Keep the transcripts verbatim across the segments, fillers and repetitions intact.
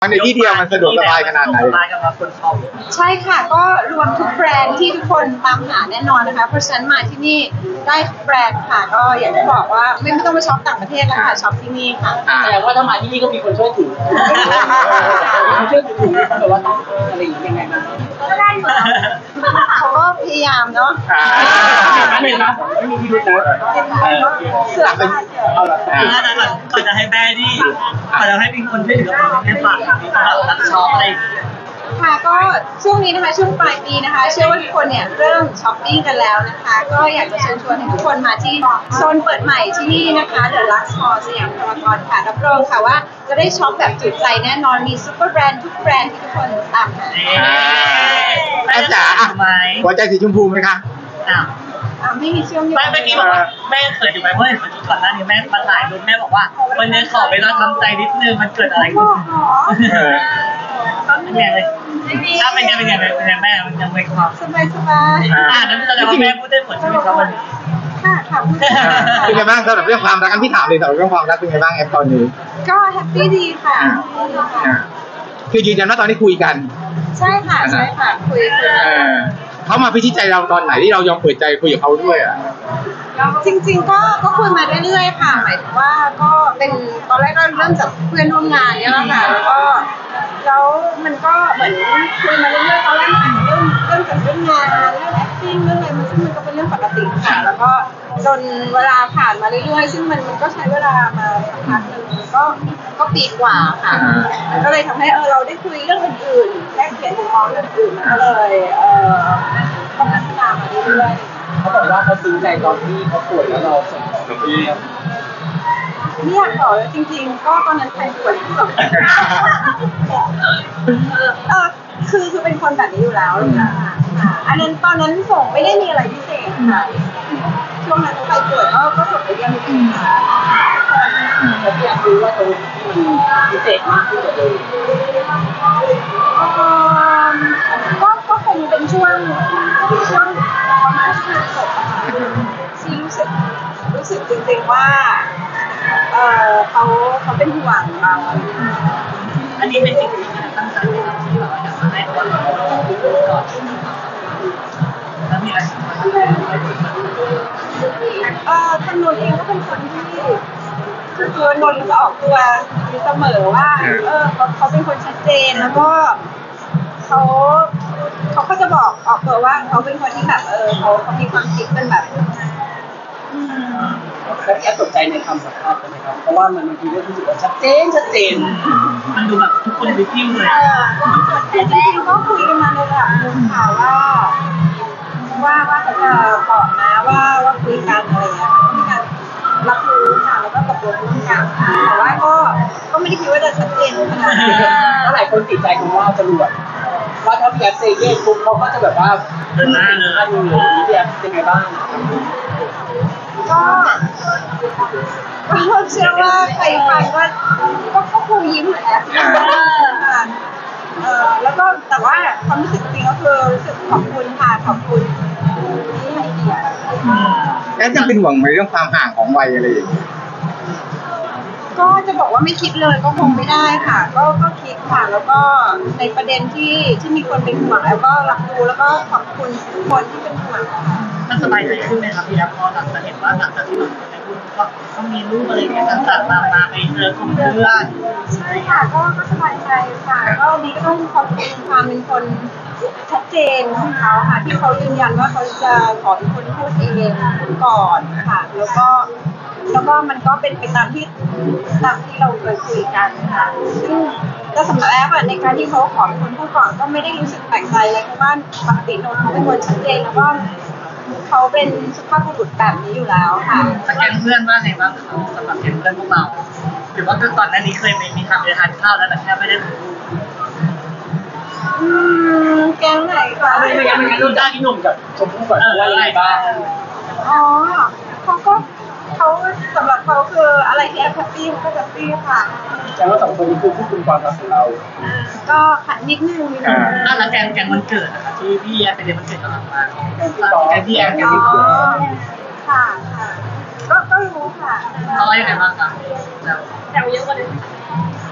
มันในที่เดียวมันสะดวกสบายขนาดไหนสบายกับคนชอบใช่ค่ะก็รวมทุกแบรนด์ที่ทุกคนตามหาแน่นอนนะคะเพราะฉะนั้นมาที่นี่ได้ทุกแบรนด์ค่ะก็อย่างที่บอกว่าไม่ไม่ต้องไปช็อปต่างประเทศแล้วค่ะช็อปที่นี่ค่ะแต่ว่าถ้ามาที่นี่ก็มีคนช่วยถือคนช่วยถือแต่ว่าต้องอะไรอย่างเงี้ยยังไงบ้างก็ได้อยู่แล้วเขาก็พยายามเนาะเห็นไหมไม่มีพิรุธนะเสือกได้เสือกเอาละถ้านั้นก่อนจะให้แม่นี่ก่อนจะให้มีคนช่วยเหลือให้ฝากมีสำหรับรับช็อปอะไรอย่างเงี้ยค่ะก็ช่วงนี้นะคะช่วงปลายปีนะคะ เชื่อว่าทุกคนเนี่ยเริ่มช้อปปิ้งกันแล้วนะคะ ก็อยากจะเชิญชวนให้ทุกคนมาที่โซนเปิดใหม่ที่นี่นะคะ The Lux Mall สยามพารากอนค่ะรับรองค่ะว่าจะได้ช็อปแบบจุใจแน่นอนมีซุปเปอร์แบรนด์ทุกแบรนด์ที่ทุกคนตามหาแม่จ๋าหัวใจสีชมพูไหมคะอ้าวอ่าไม่มีเชื่อมโยงแม่เมื่อกี้บอกว่าแม่เขินอยู่ไหมเพราะเห็นวันก่อนหน้านี้แม่มาถ่ายรูปแม่บอกว่าวันนี้ขอเวลาทำใจนิดนึงมันเกิดอะไรขึ้นเป็นไงเลยถ้าเป็นไงเป็นไงเป็นไงแม่มันยังไม่ความสบายสบายอ่านั่นแสดงว่าแม่พูดได้ผลใช่ไหมครับวันนี้ค่ะค่ะพูดได้เป็นไงบ้างสำหรับเรื่องความรักกันพี่ถามเลยสำหรับเรื่องความรักเป็นไงบ้างแอปตอนนี้ก็แฮปปี้ดีค่ะคือยืนยันว่าตอนนี้คุยกันใช่ค่ะใช่ค่ะคุยคุยเออเขามาพิชิตใจเราตอนไหนที่เรายอมเปิดใจคุยกับเขาด้วยอ่ะจริงๆก็ก็คุยมาเรื่อยๆค่ะหมายถึงว่าก็เป็นตอนแรกก็เริ่มจากเพื่อนร่วมงานเนี่ยแหละค่ะแล้วก็แล้วมันก็เหมือนคุยมาเรื่อยๆตอนแรกมันเริ่มเริ่มจากเรื่องงานเรื่อง acting เรื่องอะไรมันซึ่งมันก็เป็นเรื่องปกติค่ะแล้วก็จนเวลาผ่านมาเรื่อยๆซึ่งมันมันก็ใช้เวลามาสักพักหนึ่งก็ก็ปีกว่าค่ะมันก็เลยทำให้เออเราได้คุยเรื่องอื่นๆแลกเปลี่ยนมุมมองเรื่องอื่นมันก็เลยเออก็พัฒนามาเรื่อยๆเขาบอกว่าเขาซื้อใจตอนที่เขาป่วยแล้วเราส่งของที่ไม่อยากบอกเลยจริงๆ ก็ตอนนั้นใครป่วยที่แบบเออคือคือเป็นคนแบบนี้อยู่แล้วนะคะอันนั้นตอนนั้นส่งไม่ได้มีอะไรพิเศษค่ะช่วงนั้นใครป่วยก็ก็ส่งไปเยี่ยมพี่ค่ะเราอยากรู้ว่าตรงที่มันพิเศษมากที่สุดเลยก็ก็คงเป็นช่วงช่วงประมาณช่วงศพอะค่ะที่รู้สึกรู้สึกจริงๆว่าเออเขาเขาเป็นห่วงเราอันนี้เป็นสิ่งที่ตั้งใจที่เราอยากจะให้คนเราดูก่อนแล้วมีอะไรเออทางนนท์เองก็เป็นคนที่คือนนท์จะออกตัวอยู่เสมอว่าเออเขาเขาเป็นคนชัดเจนแล้วก็เขาเขาก็จะบอกออกตัวว่าเขาเป็นคนที่แบบเออเขาเขามีความคิดเป็นแบบอืมแล้วแอปตกใจในคำสัมภาษณ์ใช่ไหมครับเพราะว่ามันบางทีก็รู้สึกว่าชัดเจนชัดเจนมันดูแบบทุกคนรีวิวเลยเออแต่จริงๆก็คุยกันมาในระดับนึงค่ะว่า ว่าว่าเขาจะบอกนะว่าว่าคุยกันอะไรอย่างเงี้ยก็มีการรับรู้ค่ะแล้วก็ตกลงร่วมกันแต่ว่าก็ก็ไม่ได้คิดว่าจะชัดเจนขนาดนั้นแล้วหลายคนติดใจคำว่าจรวดว่าถ้าพี่แอปเซเย่ปุ๊บเขาก็จะแบบว่าเดินหน้าเลยถ้าดูอย่างนี้พี่แอปเป็นไงบ้างก็ก็เชื่อว่าใครฟังก็ก็ก็คงยิ้มแหละเออแล้วก็แต่ว่าความรู้สึกจริงก็คือรู้สึกขอบคุณค่ะขอบคุณที่ให้เกียรติแอปยังเป็นห่วงในเรื่องความห่างของวัยอะไรอย่างเงี้ยก็จะบอกว่าไม่คิดเลยก็คงไม่ได้ค่ะ ก็ก็คิดค่ะแล้วก็ในประเด็นที่ที่มีคนเป็นห่วงแล้วก็รับรู้แล้วก็ขอบคุณทุกคนที่เป็นห่วงค่ะมันสบายใจขึ้นไหมครับพี่แอฟพอหลังจากเห็นว่าหลังจากที่เราได้พูดก็ต้องมีรูปอะไรอย่างเงี้ยต่างๆมามาไปเจอกลุ่มเพื่อนใช่ค่ะก็ก็สบายใจค่ะก็มีก็ต้องขอบคุณความเป็นคนชัดเจนของเขาค่ะที่เขายืนยันว่าเขาจะขอเป็นคนพูดเองก่อนค่ะแล้วก็แล้วก็มันก็เป็นไปตามที่ตามที่เราเคยคุยกันค่ะซึ่งก็สำหรับแอปในการที่เขาขอเป็นคนพูดก่อนก็ไม่ได้รู้สึกแปลกใจเลยเพราะว่าปกติโนนเขาเป็นคนชัดเจนแล้วก็เขาเป็นสุภาพบุรุษแบบนี้อยู่แล้วค่ะสแกนเพื่อนว่าไงบ้างครับสำหรับแกนเพื่อนพวกเราหรือว่าคือก่อนหน้านี้เคยมีทำไปทานข้าวแล้วแต่แค่ไม่ได้ถ่ายรูปอืมแกงไหนคะไม่ไม่งั้นไม่งั้นรู้จักพี่หนุ่มกับชมพู่ก่อนว่ายังไงบ้างอ๋อเขาก็เขาสำหรับเขาคืออะไรที่แอปแฮปปี้เขาก็แฮปปี้ค่ะแต่ว่าสองคนนี้คือผู้คุมความรักของเราก็ขัดนิดนึงนิดนึงอ่าแล้วแกนแกนวันเกิดนะคะที่พี่แอฟไปเรียนวันเกิดกับเรามาแกนพี่แอฟแกนอ๋พี่อคุณค่ะค่ะก็ก็รู้ค่ะเขาว่ายังไงบ้างครับแถวเยอะกว่านี้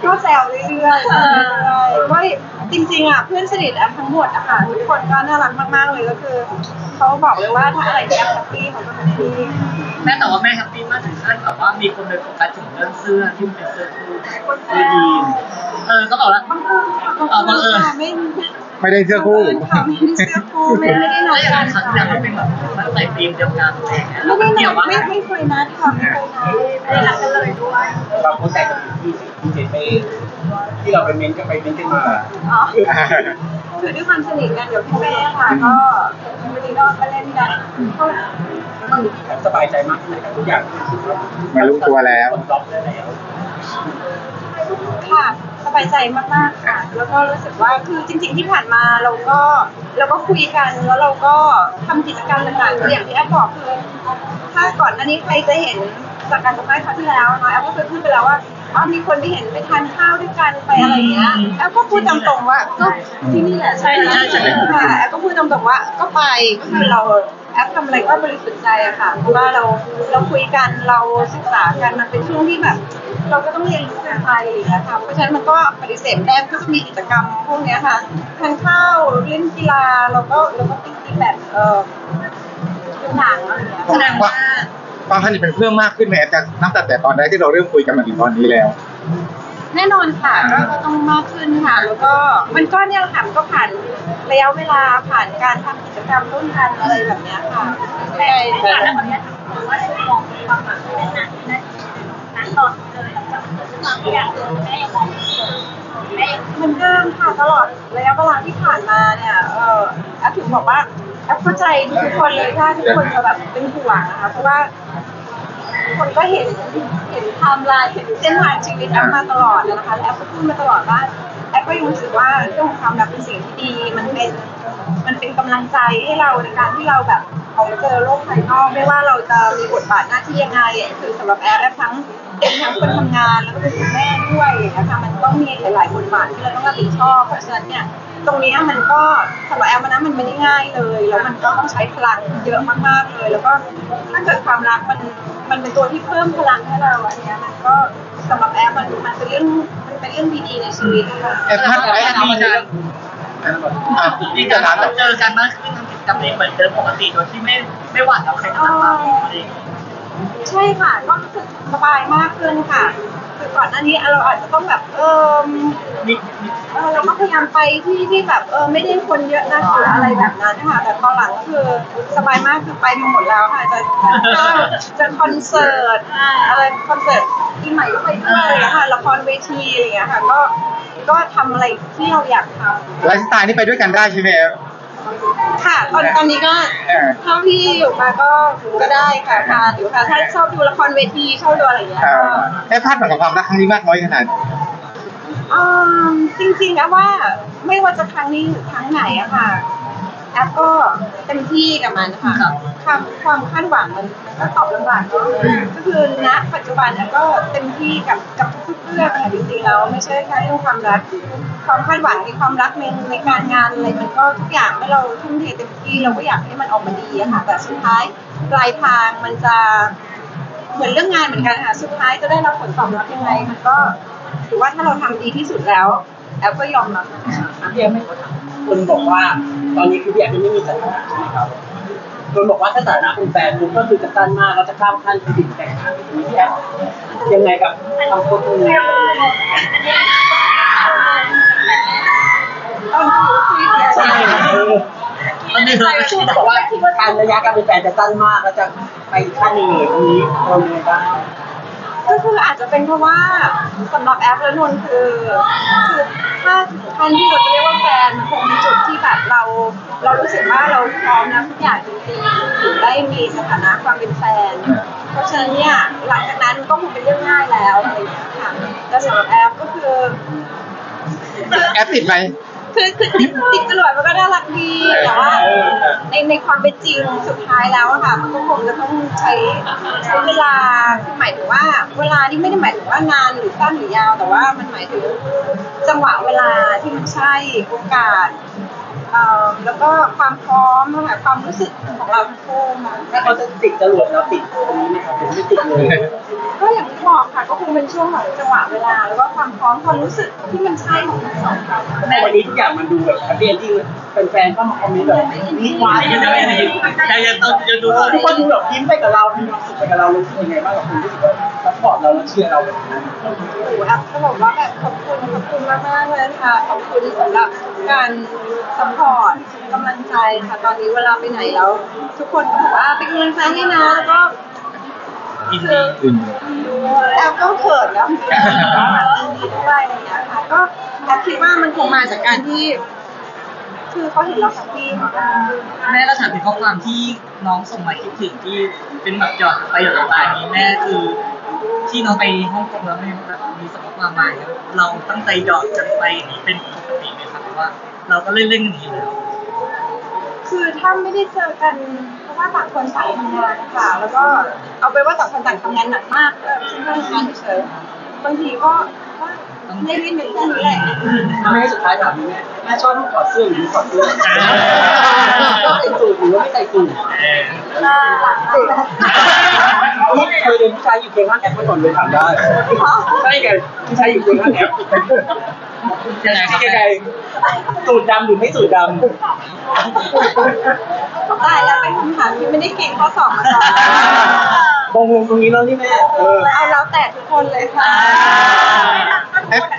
ก็แซวเรื่อยๆแซวเรื่อยๆก็จริงๆอ่ะเพื่อนสนิทแอมทั้งหมดอะค่ะทุกคนก็น่ารักมากๆเลยก็คือเขาบอกเลยว่าถ้าอะไรที่แอมแฮปปี้เขาก็แฮปปี้แม่แต่ว่าแม่แฮปปี้มากถึงขั้นแบบว่ามีคนไปโฟกัสถึงเรื่องเสื้อที่มันเป็นเสื้อคู่เสื้อยีนเออก็บอกแล้วบังเอิญค่ะบังเอิญค่ะไม่ไม่ได้เสื้อคู่บังเอิญค่ะไม่ได้เสื้อคู่ไม่ไม่ได้นัดแล้วอย่างกันั้น นครั้งที่แล้วมันเป็นแบบมันใส่ธีมเดียวกันอะไรอย่างเงี้ยไม่ได้เกี่นัยวดว่าไม่ไม่เคยนัดค่ะไม่เคยนัดไม่ได้นัดกันเลยด้วยบางคนแต่งกับที่ที่เจไปที่เราไปเม้นก็ไปเม้นกันมาอ๋อคือด้วยความสนิทกันเดี๋ยวพี่แม่ค่ะก็วันนี้ก็มาเล่นกันก็แล้วสบายใจมากขึ้นกับทุกอย่างไม่รู้ตัวแล้วล็อกได้แล้วค่ะสบายใจมากๆค่ะ แล้วก็รู้สึกว่าคือจริงๆที่ผ่านมาเราก็เราก็คุยกันแล้วเราก็ทำกิจกรรมต่างๆคืออย่างที่แอฟบอกคือ ถ้าก่อนหน้านี้ใครจะเห็นจากการสัมภาษณ์ครั้งที่แล้วเนาะแอฟก็เคยพูดไปแล้วว่าอ๋อมีคนที่เห็นไปทานข้าวด้วยกันไปอะไรอย่างเงี้ยแอฟก็พูดตามตรงว่าก็ที่นี่แหละใช่ใช่ใช่ค่ะแอฟก็พูดตามตรงว่าก็ไปก็คือเราแอฟทำอะไรก็บริสุทธิ์ใจอะค่ะเพราะว่าเราเราคุยกันเราศึกษากันมันเป็นช่วงที่แบบ เราก็ต้องเรียนรู้กันไปอย่างเงี้ยค่ะเพราะฉะนั้นมันก็ปฏิเสธไม่ได้ก็จะมีกิจกรรมพวกเนี้ยค่ะทานข้าวเล่นกีฬาแล้วก็แล้วก็ปิ๊กนิกแบบเออดูหนังอะไรอย่างเงี้ยแสดงว่าความสนิทเป็นเพื่อนมากขึ้นไหมแอฟจากนับแต่ตอนแรกที่เราเริ่มคุยกันมาถึงตอนนี้แล้วแน่นอนค่ะก็ก็ต้องมากขึ้นค่ะ แล้วก็มันก็เนี่ยแหละค่ะมันก็ผ่านระยะเวลาผ่านการทำกิจกรรมร่วมกันอะไรแบบเนี้ยค่ะใช่แต่แล้วคนนี้ถามว่ามองความหมายเป็นนั้นนั้นนั้นตอนเลยกับความอยากแม่ยังมองแม่เหมือนเดิมค่ะตลอดระยะเวลาที่ผ่านมาเนี่ยเออแอฟถึงบอกว่าแอฟเข้าใจทุกคนเลยถ้าทุกคนจะแบบเป็นห่วงนะคะเพราะว่าคนก็เห็นเห็นไทม์ไลน์เห็นเส้นทางชีวิตแอฟมาตลอดนะคะและแอฟก็พูดมาตลอดว่าแอฟก็ยังรู้สึกว่าเรื่องของความรักเป็นสิ่งที่ดีมันเป็นมันเป็นกำลังใจให้เราในการที่เราแบบออกมาเจอโลกภายนอกไม่ว่าเราจะมีบทบาทหน้าที่ยังไงคือสำหรับแอฟแอฟทั้งเป็นทั้งคนทำงานแล้วก็เป็นคุณแม่ด้วยนะคะมันต้องมีหลายๆบทบาทที่เราต้องรับผิดชอบเพราะฉะนั้นเนี่ยตรงนี้มันก็สำหรับแอฟนะมันไม่ได้ง่ายเลยแล้วมันก็ต้องใช้พลังเยอะมากๆเลยแล้วก็ถ้าเกิดความรักมันมันเป็นตัวที่เพิ่มพลังให้เราอันเนี้ยมันก็สำหรับแอฟมันมันเป็นเรื่องมันเป็นเรื่องดีๆในชีวิตค่ะแอฟพัดแอฟดีกันอ่ะดีที่กัจะนถามแบบเจอกันมากขึ้นทำกิจกรรมเองเหมือนเดิมปกติโดยที่ไม่ไม่หวั่นกับใครต่างๆอะไรอย่างเงี้ยใช่ค่ะก็รู้สึกสบายมากขึ้นค่ะคือก่อนหน้านี้เราอาจจะต้องแบบเออมีมีเออเราก็พยายามไปที่ที่แบบเออไม่ได้คนเยอะนะหรืออะไรแบบนั้นค่ะแต่ตอนหลังก็คือสบายมากคือไปมาหมดแล้วค่ะจะจะจะคอนเสิร์ตอะไรคอนเสิร์ตปีใหม่ก็ไปด้วยอะไรอย่างเงี้ยค่ะละครเวทีอะไรอย่างเงี้ยค่ะก็ก็ทำอะไรที่เราอยากทำไลฟ์สไตล์นี่ไปด้วยกันได้ใช่ไหมแอฟค่ะตอนตอนนี้ก็เออเท่าที่อยู่มาก็ก็ได้ค่ะทานอยู่ค่ะถ้าชอบดูละครเวทีชอบดูอะไรอย่างเงี้ยเอ่ก็อแอฟพัดกับความรักครั้งนี้มากน้อยขนาดไหนอืมจริงๆแอฟว่าไม่ว่าจะครั้งนี้หรือครั้งไหนอะค่ะแอฟก็เต็มที่กับมันค่ะความความคาดหวังมันมันก็ตอบลำบากเนาะก็คือณปัจจุบันแอฟก็เต็มที่กับกับทุกๆเรื่องค่ะจริงๆแล้วไม่ใช่แค่เรื่องความรักความคาดหวังในความรักในในการงานอะไรมันก็ทุกอย่างเมื่อเราทุ่มเทเต็มที่เราก็อยากให้มันออกมาดีอะค่ะแต่สุดท้ายปลายทางมันจะเหมือนเรื่องงานเหมือนกันค่ะสุดท้ายจะได้รับผลตอบรับยังไงมันก็ถือว่าถ้าเราทำดีที่สุดแล้วแอฟก็ยอมรับนะคะพี่แอฟไม่คนบอกว่าตอนนี้คือพี่แอฟยังไม่มีสถานะใช่ไหมครับคนบอกว่าถ้าสถานะเป็นแฟนคุณก็คือจะสั้นมากแล้วจะข้ามขั้นไปถึงแต่งงานพี่แอฟยังไงกับคำพูดนี้ตอนที่คุยเนี่ยใช่เออมันมีอะไรที่เขาบอกว่าการระยะการเป็นแฟนจะสั้นมากแล้วจะไปขั้นหนึ่งเลยตรงนี้เราดูบ้างก็คืออาจจะเป็นเพราะว่าสำหรับแอปและนนท์คือคือถ้าถึงขั้นที่เราจะเรียกว่าแฟนมันคงมีจุดที่แบบเรา เรารู้สึกว่าเราพร้อมนะทุกอย่างจริงๆถึงได้มีสถานะความเป็นแฟน เพราะฉะนั้นเนี่ยหลังจากนั้นก็คงเป็นเรื่องง่ายแล้วอะไรอย่างเงี้ยค่ะแต่สำหรับแอปก็คือแอฟติดไหมคือคือติดติดจรวดมันก็น่ารักดีแต่ว่าในในความเป็นจริงสุดท้ายแล้วอะค่ะมันก็คงจะต้องใช้ใช้เวลาคือหมายถึงว่าเวลานี่ไม่ได้หมายถึงว่านานหรือสั้นหรือยาว แต่ว่ามันหมายถึงจังหวะเวลาที่มันใช่โอกาสเอ่อแล้วก็ความพร้อมนะคะความรู้สึกของเราทั้งคู่ค่ะถ้าเขาจะติดจรวดเราติดตรงนี้ไหมครับผมไม่ติดเลยก็อย่างที่บอกค่ะก็คงเป็นช่วงของจังหวะเวลาแล้วก็ความพร้อมความรู้สึกที่มันใช่ของทั้งสองฝ่ายแต่วันนี้ทุกอย่างมันดูแบบแฮปปี้เอนดิ้งเป็นแฟนๆก็มาคอมเมนต์แบบมีวายยังไงใจเย็นตอนจะดูทุกคนดูแบบยิ้มไปกับเรามีความสุขไปกับเรารู้สึกยังไงบ้างกับคุณรู้สึกว่าซัพพอร์ตเราแล้วเชียร์เราแบบนั้นโอ้โหแอฟก็บอกว่าแบบขอบคุณขอบคุณมากมากๆเลยค่ะขอบคุณสำหรับการซัพพอร์ตกำลังใจค่ะตอนนี้เวลาไปไหนแล้ว ทุกคนก็บอกว่าเป็นกำลังใจให้นะแล้วก็อินดีอินแอฟก็เขินแล้วยินดีด้วยอะไรอย่างเงี้ยค่ะก็แอฟคิดว่ามันคงมาจากการที่ คือเขาเห็นเราแฮปปี้ค่ะแม่ก็ถามถึงข้อความที่น้องส่งมาคิดถึงที่เป็นแบบหยอดไปหยอดมานี้แม่คือที่น้องไปฮ่องกงแล้วไม่แบบมีส่งข้อความมาเนี่ยเราตั้งใจหยอดกันไปอย่างนี้เป็นปกติไหมครับหรือว่าเราก็เล่นเล่นๆอย่างนี้แล้วคือถ้าไม่ได้เจอกันเพราะว่าต่างคนต่างทำงานค่ะแล้วก็เอาไปนว่าต่างคนต่างทำงานหนักมากเออฉันก็ทำงานเฉยๆบางทีก็ก็ไม่ได้เป็นแค่นี้แหละแม่สุดท้ายถามแม่แม่ชอบถอดเสื้อหรือถอดเสื้อใส่สูทหรือว่าไม่ใส่สูทนี่เคยเดินผู้ชายอยู่เคียงข้างแอปมาก่อนเลยถามได้ใช่ไงผู้ชายอยู่เคียงข้างแอปยังไงยังไงสูทดำหรือไม่สูทดำตายแล้วเป็นคำถามที่ไม่ได้เก่งข้อสอบมาก่อนบงลงตรงนี้แล้วนี่แม่เออเอาแล้วแต่ทุกคนเลยค่ะแอป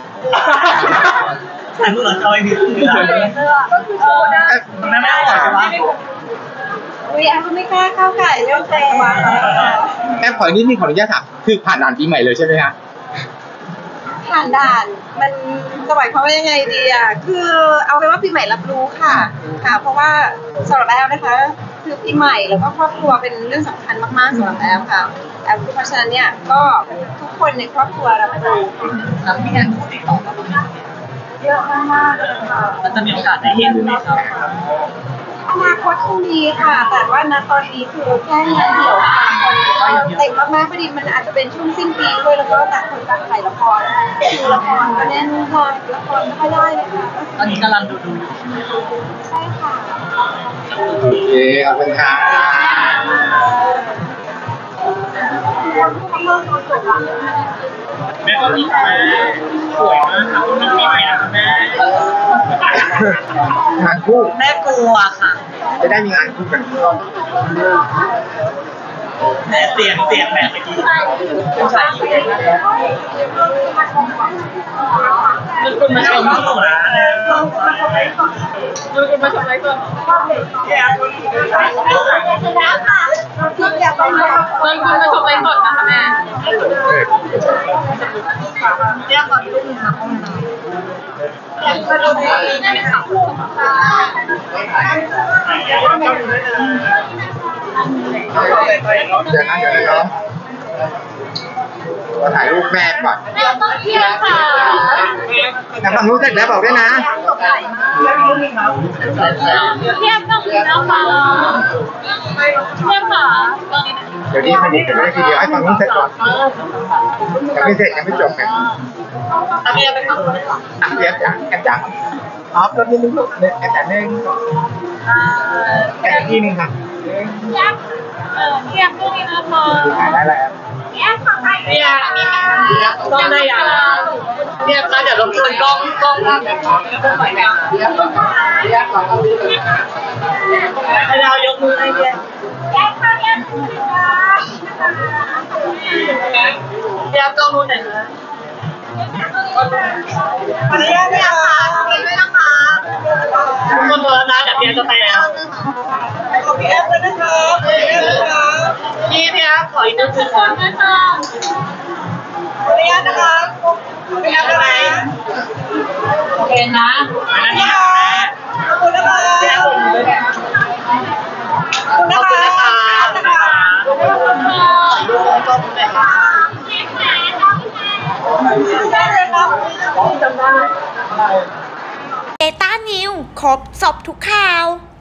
ฉันเหรอจอยนี่คืออะไรก็คือโชว์ได้แม่ไม่ได้บอกว่าอุ้ยแอฟก็ไม่กล้าเข้าไก่เรื่องแฟนมาแอปขอนิดนึงขออนุญาตถามคือผ่านด่านปีใหม่เลยใช่ไหมฮะผ่านด่านมันจะหมายความว่ายังไงดีอ่ะคือเอาเป็นว่าปีใหม่รับรู้ค่ะค่ะ เพราะว่าสำหรับแอฟนะคะคือปีใหม่แล้วก็ครอบครัวเป็นเรื่องสำคัญมากๆสำหรับแอฟค่ะแอฟเพราะฉะนั้นเนี่ยก็ทุกคนในครอบครัวรับรู้แล้วมีงานติดต่อมาบ้างไหมเยอะมากๆเลยค่ะแล้วจะมีโอกาสได้เห็นไหมครับอนาคตคงดีค่ะ แต่ว่าณตอนนี้คือแค่งานเดี่ยวค่ะคนก็เต็มมากๆพอดีมันอาจจะเป็นช่วงสิ้นปีด้วยแล้วก็ต่างคนต่างถ่ายละครคือละครก็แน่นค่ะละครไม่ค่อยได้เลยค่ะตอนนี้กำลังดูดูอยู่ใช่ค่ะโอเคขอบคุณครับแม่ก็มีแม่สวยมากค่ะคุณแม่นะแม่งานคู่แม่กลัวค่ะจะได้มีงานคู่กันแม่เสียงเสียงแม่เมื่อกี้ผู้ชายอยู่เองนะมันคุณมาชมสวยนะมันคุณมาชมอะไรก่อนแกคุณอยากไปไหมมันคุณมาชมอะไรก่อนนะคะแม่แยกก่อนลูกค่ะอยากไปดูไหมเดี๋ยวนะเดี๋ยวนะครับมาถ่ายรูปแม่ก่อนแม่ต้องเที่ยวค่ะแต่ฟังรู้เสร็จแล้วบอกด้วยนะเที่ยวต้องมีแล้วค่ะเที่ยวค่ะเดี๋ยวนี้มันมีถึงได้ทีเดียวให้ฟังรู้เสร็จก่อนยังไม่เสร็จยังไม่จบไงอันนี้เป็นของอ่ะเดี๋ยวจ้ะแอปจ๋าออฟแล้วนิดนึงลูกเนี่ยแอปจ๋าหนึ่งแอปที่หนึ่งค่ะเที่ยวเออเที่ยวต้องมีแล้วค่ะถ่ายได้แล้วเที่ยวของใครเนี่ยกล้องได้ยังเนี่ยมาเดี๋ยวรบกวนกล้องกล้องให้เรายกมือให้เนี่ยแยกค่ะแยกค่ะเดี๋ยวกล้องนู้นหน่อยนะขออนุญาตนะคะมีด้วยนะคะทุกคนโทรนะเดี๋ยวเพียจะไปแล้วขอบพี่แอฟเลยนะคะขอบพี่แอฟนะคะพี่พี่ครับขออีกนิดนึงขอบคุณค่ะขออนุญาตนะคะขอบพี่แอฟเลยโอเคนะไปแล้วนี่ขอบคุณนะคะพี่ครับผมเลยขอบคุณขนะอบคุณคะนะคะขอบคุณค่ะดูกล้องเลยค่ะเที่ยวไหนคะพี่แม่ได้เลยครับจำได้เบต้านิวครบสอบทุกข่าว